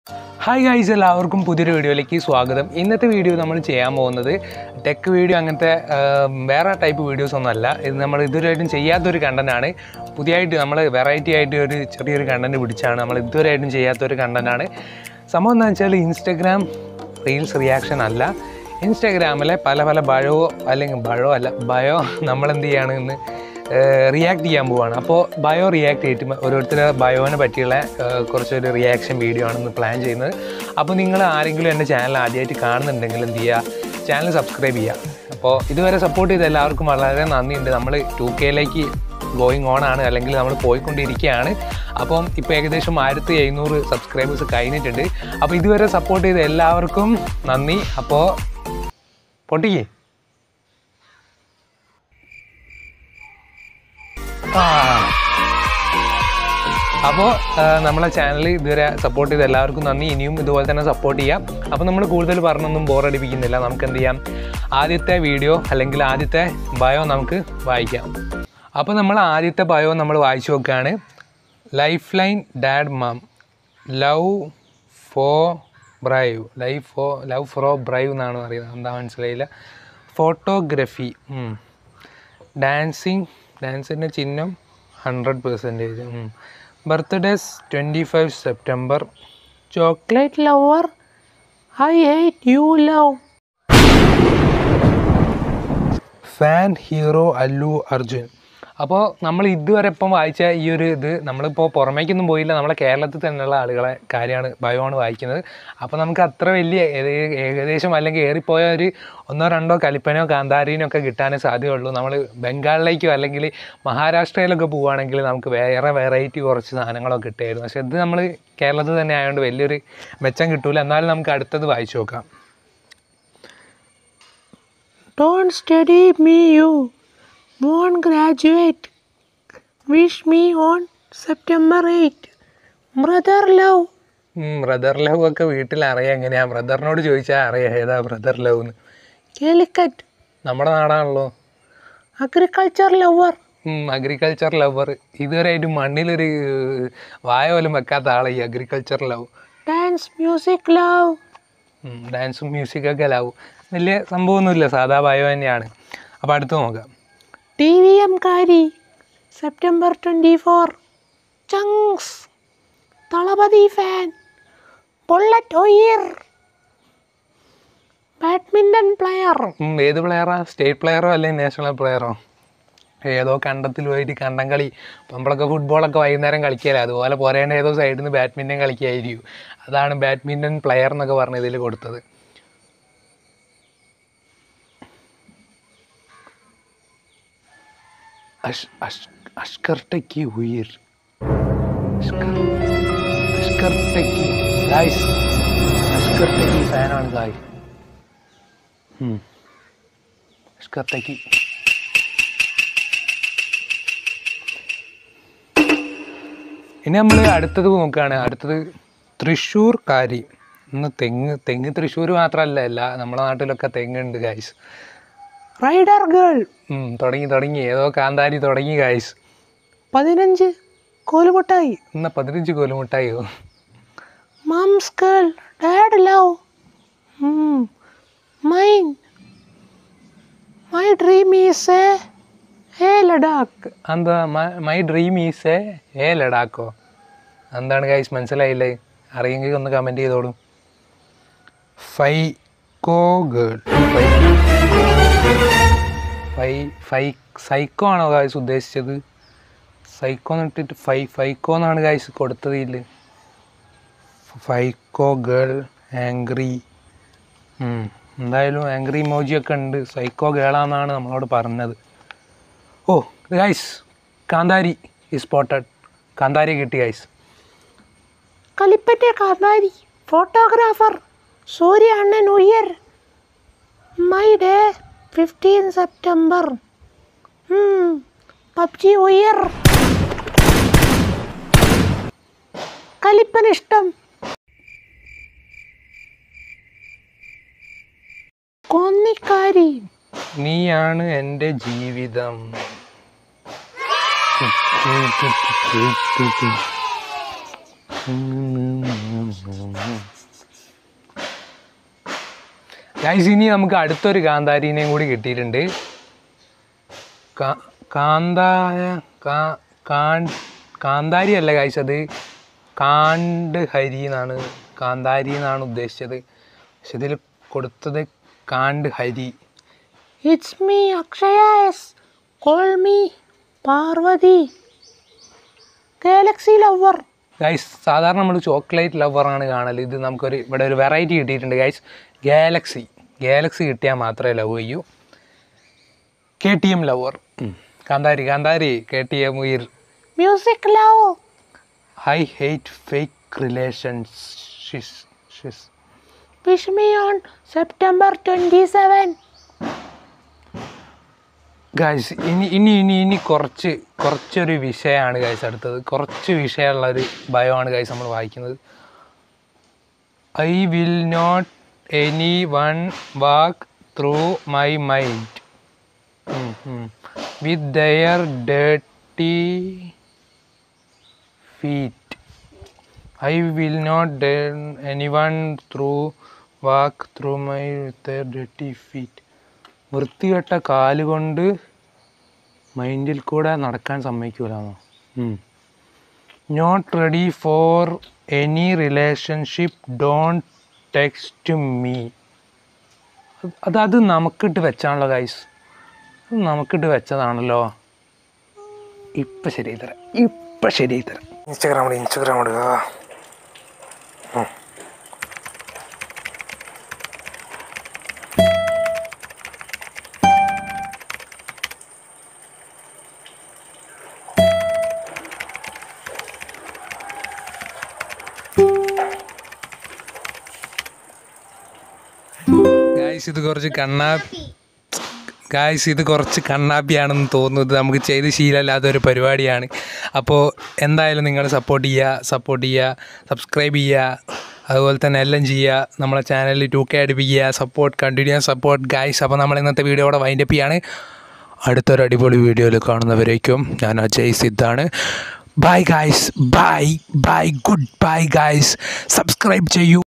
Hi guys, എല്ലാവർക്കും പുതിയൊരു വീഡിയോയിലേക്ക് സ്വാഗതം. ഇന്നത്തെ വീഡിയോ നമ്മൾ ചെയ്യാൻ പോകുന്നത് ടെക് വീഡിയോ, അങ്ങനത്തെ വേറെ ടൈപ്പ് വീഡിയോസ് ഒന്നുമല്ല. ഇത് നമ്മൾ ഇതുവരെയായിട്ടും ചെയ്യാത്തൊരു കണ്ടൻറ്റാണ്. പുതിയതായിട്ട് നമ്മൾ വെറൈറ്റി ആയിട്ട് ഒരു ചെറിയൊരു കണ്ടൻറ്റ് പിടിച്ചാണ്. നമ്മൾ ഇതുവരെയായിട്ടും ചെയ്യാത്തൊരു കണ്ടൻറ്റാണ്. സംഭവം എന്താ വെച്ചാൽ ഇൻസ്റ്റഗ്രാം റീൽസ് റിയാക്ഷൻ അല്ല, ഇൻസ്റ്റാഗ്രാമിലെ പല ബയോ അല്ലെങ്കിൽ ബയോ നമ്മളെന്ത് ചെയ്യാണ് ഇന്ന് റിയാക്ട് ചെയ്യാൻ പോവുകയാണ്. അപ്പോൾ ബയോ റിയാക്ട് ചെയ്തിട്ട് ഓരോരുത്തരുടെ ബയോനെ പറ്റിയുള്ള കുറച്ചൊരു റിയാക്ഷൻ വീഡിയോ ആണെന്ന് പ്ലാൻ ചെയ്യുന്നത്. അപ്പോൾ നിങ്ങൾ ആരെങ്കിലും എൻ്റെ ചാനൽ ആദ്യമായിട്ട് കാണുന്നുണ്ടെങ്കിൽ എന്ത് ചെയ്യുക, ചാനൽ സബ്സ്ക്രൈബ് ചെയ്യുക. അപ്പോൾ ഇതുവരെ സപ്പോർട്ട് ചെയ്ത എല്ലാവർക്കും വളരെ നന്ദിയുണ്ട്. നമ്മൾ 2K ഗോയിങ് ഓൺ ആണ്, അല്ലെങ്കിൽ നമ്മൾ പോയിക്കൊണ്ടിരിക്കുകയാണ്. അപ്പം ഇപ്പോൾ ഏകദേശം 1700 സബ്സ്ക്രൈബേഴ്സ് കഴിഞ്ഞിട്ടുണ്ട്. അപ്പോൾ ഇതുവരെ സപ്പോർട്ട് ചെയ്ത എല്ലാവർക്കും നന്ദി. അപ്പോൾ പൊട്ടിക്കേ അപ്പോൾ നമ്മളെ ചാനൽ ഇതുവരെ സപ്പോർട്ട് ചെയ്ത് എല്ലാവർക്കും നന്ദി. ഇനിയും ഇതുപോലെ തന്നെ സപ്പോർട്ട് ചെയ്യാം. അപ്പോൾ നമ്മൾ കൂടുതൽ പറഞ്ഞൊന്നും ബോറടിപ്പിക്കുന്നില്ല. നമുക്ക് എന്ത് ചെയ്യാം, ആദ്യത്തെ വീഡിയോ അല്ലെങ്കിൽ ആദ്യത്തെ ബയോ നമുക്ക് വായിക്കാം. അപ്പോൾ നമ്മൾ ആദ്യത്തെ ബയോ നമ്മൾ വായിച്ചു നോക്കുകയാണ്. Lifeline dad mom love for brave എന്നാണ് പറയുന്നത്. എന്താ മനസ്സിലായില്ല. ഫോട്ടോഗ്രഫി, ഡാൻസിൻ്റെ ചിഹ്നം 100%. Birthdays 25 September. Chocolate lover, I hate you love. Fan hero Allu Arjun. അപ്പോൾ നമ്മൾ ഇതുവരെ ഇപ്പം വായിച്ച ഈ ഒരു ഇത് നമ്മളിപ്പോൾ പുറമേക്കൊന്നും പോയില്ല, നമ്മളെ കേരളത്തിൽ തന്നെയുള്ള ആളുകളെ കാര്യമാണ് ബയോണ് വായിക്കുന്നത്. അപ്പോൾ നമുക്ക് അത്ര വലിയ ഏകദേശം അല്ലെങ്കിൽ ഏറിപ്പോയ ഒരു 1-2 കലിപ്പനോ കാന്താരീനോ ഒക്കെ കിട്ടാനേ സാധ്യതയുള്ളൂ. നമ്മൾ ബംഗാളിലേക്കോ അല്ലെങ്കിൽ മഹാരാഷ്ട്രയിലൊക്കെ പോവുകയാണെങ്കിൽ നമുക്ക് വേറെ വെറൈറ്റി കുറച്ച് സാധനങ്ങളൊക്കെ കിട്ടുമായിരുന്നു. പക്ഷേ ഇത് നമ്മൾ കേരളത്തിൽ തന്നെ ആയതുകൊണ്ട് വലിയൊരു മെച്ചം കിട്ടൂല. എന്നാലും നമുക്ക് അടുത്തത് വായിച്ചു നോക്കാം. Don't study me, you won't graduate. Wish me on September 8. Brother love. Brother love ഒക്കെ വീട്ടിൽ അറിയാം. എങ്ങനെയാ ബ്രദറിനോട് ചോദിച്ചാൽ അറിയാം ഏതാ ബ്രദർ ലവ് എന്ന്. കാലിക്കറ്റ് നമ്മുടെ നാടാണല്ലോ. Agriculture lover. ഇതുവരെയായിട്ട് മണ്ണിലൊരു വായ പോലും വെക്കാത്ത ആളെ ഈ അഗ്രികൾച്ചർ ലവ്. ഡാൻസും മ്യൂസിക്കൊക്കെ ലവ്. വലിയ സംഭവമൊന്നുമില്ല, സാധാ ബയോ തന്നെയാണ്. അപ്പോൾ അടുത്ത് നോക്കാം. TVM കാരി September 24. Chunks Thalapathy fan. Bullet ഒയർ ബാഡ്മിൻ്റൺ പ്ലെയർ. ഏത് പ്ലെയറാ? സ്റ്റേറ്റ് പ്ലെയറോ അല്ലെങ്കിൽ നാഷണൽ പ്ലെയറോ? ഏതോ കണ്ടത്തിൽ പോയിട്ട് കണ്ടം കളി. നമ്മളൊക്കെ ഫുട്ബോളൊക്കെ വൈകുന്നേരം കളിക്കുകയല്ലേ, അതുപോലെ പോരേണ്ട ഏതോ സൈഡിൽ നിന്ന് ബാഡ്മിൻ്റൺ കളിക്കുകയായിരിക്കും. അതാണ് ബാഡ്മിൻ്റൺ പ്ലെയർ എന്നൊക്കെ പറഞ്ഞ് ഇതിൽ കൊടുത്തത്. അഷ്കർട്ടയ്ക്ക് ഉയർ. അഷ്കർട്ടയ്ക്ക് ഫാനാണ് ഗായ്. അഷ്കർട്ടയ്ക്ക്. ഇനി നമ്മൾ അടുത്തത് നോക്കുകയാണ്. അടുത്തത് തൃശ്ശൂർക്കാരി. ഇന്ന് തെങ്ങ് തൃശ്ശൂർ മാത്രമല്ല, നമ്മുടെ നാട്ടിലൊക്കെ തെങ്ങുണ്ട് ഗായ്സ്. Rider girl. തുടങ്ങി ഏതോ കാന്താരി തുടങ്ങി ഗായ്സ്. 15 കോലുമുട്ടായി. എന്നാ 15 കോലുമുട്ടായോ? Mom's girl dad love. My dream is a Ladakh. എന്താ മൈ ഡ്രീം ഈസ് എ ലഡാക്കോ? എന്താണ് ഗൈസ്, മനസ്സിലായില്ലേ? അറിയെങ്കിൽ ഒന്ന് കമൻറ്റ് ചെയ്തോളൂ. സൈക്കോ ആണോ ഗായ്സ് ഉദ്ദേശിച്ചത്? സൈക്കോ എന്ന് ഇട്ടിട്ട് ഫൈക്കോ എന്നാണ് ഗായ്സ് കൊടുത്തത്. ഇല്ല, ഫൈക്കോ ഗേൾ ആംഗ്രി. എന്തായാലും ആംഗ്രി ഇമോജിയൊക്കെ ഉണ്ട്. സൈക്കോ ഗേളാന്നാണ് നമ്മളോട് പറഞ്ഞത്. ഓ ഗൈസ്, കാന്താരി ഈസ് സ്പോട്ടഡ്. കാന്താരി കിട്ടി ഗൈസ്. കലിപ്പറ്റ കാന്താരി. ഫോട്ടോഗ്രാഫർ സൂര്യ അണ്ണൻ ഉയർ. My day 15 September. പബ്ജി ഉയർ. കലിപ്പൻ ഇഷ്ടം. കൊന്നിക്കാരി. നീയാണ് എൻ്റെ ജീവിതം. ഗൈസ് ഇനി നമുക്ക് അടുത്തൊരു കാന്താരിനെയും കൂടി കിട്ടിയിട്ടുണ്ട്. കാന്താരി അല്ല ഗൈസ്, അത് കാണ്ഡഹരി എന്നാണ്, കാന്താരി എന്നാണ് ഉദ്ദേശിച്ചത്. പക്ഷെ ഇതിൽ കൊടുത്തത് കാണ്ഡഹരി. It's me Akshaya S, call me Parvathi, galaxy lover. Guys സാധാരണ നമ്മൾ ചോക്ലേറ്റ് ലവറാണ് കാണൽ. ഇത് നമുക്കൊരു ഇവിടെ ഒരു വെറൈറ്റി കിട്ടിയിട്ടുണ്ട് ഗൈസ്. ഗാലക്സി കിട്ടിയാൽ മാത്രമേ ലവ് ചെയ്യൂ. KTM lover. കാന്താരി KTM ഉയർ. Music love. I hate fake relationships. Wish me on September 27. Guys ഇനി കുറച്ചൊരു വിഷയമാണ് ഗൈസ് അടുത്തത്. കുറച്ച് വിഷയമുള്ളൊരു ബയോമാണ് ഗൈസ് നമ്മൾ വായിക്കുന്നത്. I will not any one walk through my mind with their dirty feet. I will not any one walk through my with their dirty feet. വൃത്തികെട്ട കാലുകൊണ്ട് മൈൻഡിൽ കൂടെ നടക്കാൻ സമ്മതിക്കൂലെന്നോ. Not ready for any relationship, don't text me. അത് നമുക്കിട്ട് വെച്ചാണല്ലോ guys, നമുക്കിട്ട് വെച്ചതാണല്ലോ. ഇപ്പം ശരിയായി തരാം. ഇൻസ്റ്റാഗ്രാം ഇടുക. ഇത് കുറച്ച് കണ്ണാപ്പിയാണെന്ന് തോന്നുന്നു. ഇത് നമുക്ക് ചെയ്ത് ശീലമില്ലാത്തൊരു പരിപാടിയാണ്. അപ്പോൾ എന്തായാലും നിങ്ങൾ സപ്പോർട്ട് ചെയ്യുക, സബ്സ്ക്രൈബ് ചെയ്യുക, അതുപോലെ തന്നെ എല്ലാം ചെയ്യുക. നമ്മളെ ചാനലിൽ 2K അടുപ്പിക്കുക. Continuous support guys. അപ്പോൾ നമ്മൾ ഇന്നത്തെ വീഡിയോ ഇവിടെ വൈൻഡപ്പ് ചെയ്യാണ്. അടുത്തൊരു അടിപൊളി വീഡിയോയിൽ കാണുന്നവരേക്കും ഞാൻ അജയ് സിദ്ധാണ്. Bye guys, bye goodbye guys. Subscribe ചെയ്യൂ.